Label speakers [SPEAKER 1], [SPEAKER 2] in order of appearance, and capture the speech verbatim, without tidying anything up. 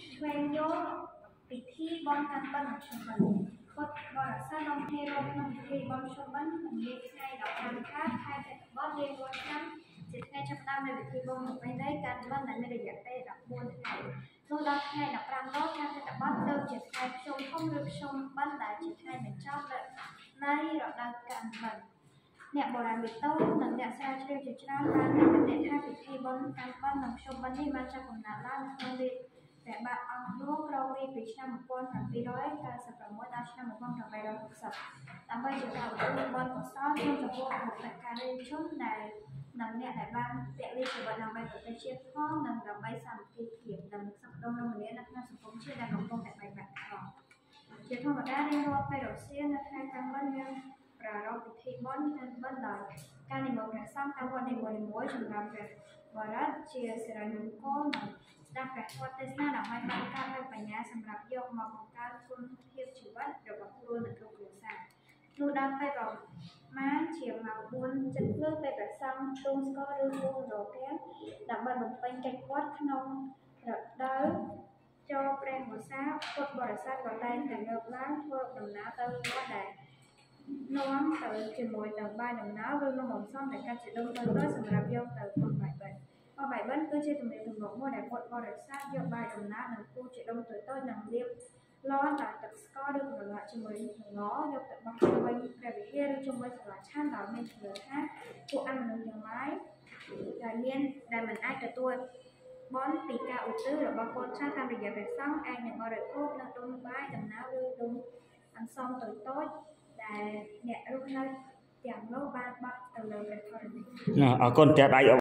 [SPEAKER 1] ឆ្វេងយកពិធីបន់កាន់បិណ្ឌនិងជុំបិណ្ឌពុទ្ធបរិស័ទនាំគ្នារួមក្នុងពិធីបន់ជុំបិណ្ឌនិងលេខថ្ងៃដប់ប្រាំខែខែបិទបន់រៀងរាល់ឆ្នាំជាថ្ងៃចាប់ផ្ដើមនៃពិធីបុណ្យប្រពៃណីកាន់បិណ្ឌដែលមានរយៈពេលដប់បួនថ្ងៃនោះដល់ថ្ងៃដប់ប្រាំដងខែបិទបន់ទៅជាថ្ងៃភ្ជុំធំឬភ្ជុំបិណ្ឌដែលជាថ្ងៃបញ្ចប់នៃរដូវកាន់បិណ្ឌអ្នកបុរាណវិទូនិងអ្នកស្រាវជ្រាវជាច្រើនបានមានមតិថាពិធីបុណ្យកាន់បិណ្ឌនិងភ្ជុំបិណ្ឌនេះបានចាប់កំណើតឡើងនៅក្នុងរាជព្រះបាទអង្គឌួងគ្រងរាជ្យពីឆ្នាំmột nghìn bảy trăm chín mươi sáuដល់ឆ្នាំmột nghìn tám trăm sáu mươiដើម្បីជាការឧទ្ទិសបុណ្យកុសលក្នុងចំពោះបុព្វការីជនដែលនិងអ្នកដែលបានពលិជីវិតដើម្បីប្រទេសជាតិផងនិងដើម្បីសាមគ្គីភាពនិងសុខដុមរមនានៅក្នុងសង្គមជាតិដែលកំពុងតែបែកបាក់ផងជាធម្មតារៀងរាល់ពេលរសៀលនៅថ្ងៃកាន់បិណ្ឌមានប្រារព្ធពិធីបុណ្យកាន់បិណ្ឌដោយការនិមន្តព្រះសង្ឃតាមវត្តនីមួយៗសម្រាប់ព្រះបរិត្តជាសិរីមង្គលនិងស្ដាប់ព្រះធម៌ទេសនាដើម្បីបានការឲ្យបញ្ញាសម្រាប់យកមកបង្កើនគុណភាពជីវិតរបស់ខ្លួននិងគ្រួសារនោះដល់ពេលប្រមាណជាម៉ោងបួនជិតព្រឹកពេលព្រះសង្ឃទូងស្ករឬគួងរកាដើម្បីបំពេញកិច្ចវត្តក្នុងរដូវចូលព្រះវស្សាពុទ្ធបរិស័ទក៏តែងតែលើកឡើងធ្វើដំណើរទៅវត្តដែលនាំទៅជាមួយនឹងបាយដំណើរឬនំអន្សមដែលកាត់ជាដុំតូចៗសម្រាប់យកទៅពុទ្ធបាយបិណ្ឌបបាយបិណ្ឌគឺជាទំនៀមទម្លាប់មួយដែលពុទ្ធបរិស័ទយកបាយដំណើរនិងគូជាដុំតូចៗនិងលាបឡនដោយទឹកស្ករឬប្រឡាក់ជាមួយល្ងយកទៅបោះជុំវិញព្រះវិហារឬជុំវិញសាលាឆាន់ដោយមានជំនឿថាពួកអមនុស្សទាំងឡាយដែលមានដែលមិនអាចទទួលបន់ពីការឧទ្ទិសរបស់កូនចៅតាមរយៈព្រះសង្ឃអាចនឹងបរិភោគនៅដុំបាយដំណើរឬដុំអន្សមតូចៗដែលអ្នករស់នៅទាំងនោះបានបោះទៅលើព្រះធរណីអរគុណចាស់ដៃ